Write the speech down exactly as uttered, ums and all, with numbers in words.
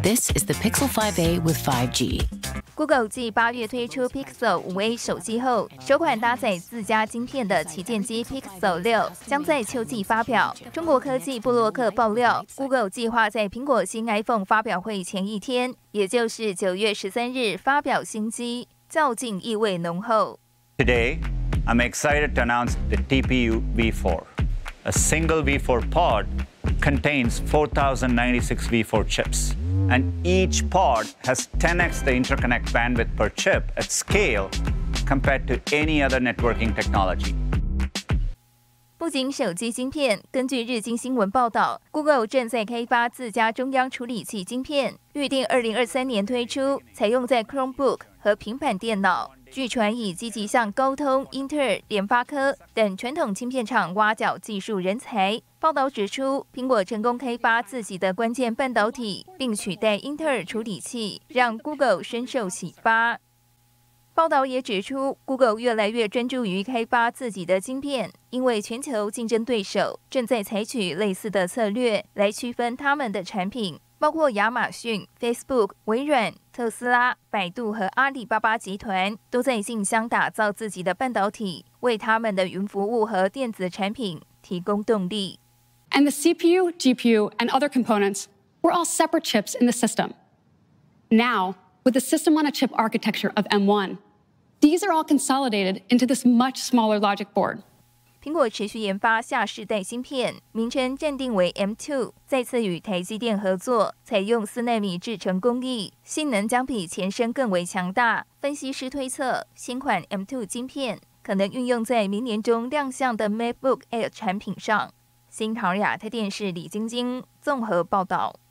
This is the Pixel five A with five G. Google 继八月推出 Pixel 五 A 手机后，首款搭载自家晶片的旗舰机 Pixel 六将在秋季发表。中国科技部落客爆料 ，Google 计划在苹果新 iPhone 发表会前一天，也就是九月十三日发表新机，较劲意味浓厚。 Today, I'm excited to announce the T P U V four. A single V four pod contains four thousand ninety-six V four chips, and each pod has ten x the interconnect bandwidth per chip at scale compared to any other networking technology. 不仅手机晶片，根据日经新闻报道 ，Google 正在开发自家中央处理器晶片，预定二零二三年推出，采用在 Chromebook 和平板电脑。据传已积极向高通、英特尔、联发科等传统晶片厂挖角技术人才。报道指出，苹果成功开发自己的关键半导体，并取代英特尔处理器，让 Google 深受启发。报道也指出 ，Google 越来越专注于开发自己的晶片，因为全球竞争对手正在采取类似的策略来区分他们的产品。包括亚马逊、Facebook、微软、特斯拉、百度和阿里巴巴集团都在竞相打造自己的半导体，为他们的云服务和电子产品提供动力。 And the C P U, G P U, and other components were all separate chips in the system. Now, with the system-on-a-chip architecture of M one, these are all consolidated into this much smaller logic board. 苹果持续研发下世代芯片，名称暂定为 M 二， 再次与台积电合作，采用四奈米制程工艺，性能将比前身更为强大。分析师推测，新款 M 二 晶片可能运用在明年中亮相的 MacBook Air 产品上。新唐亚太电视李晶晶综合报道。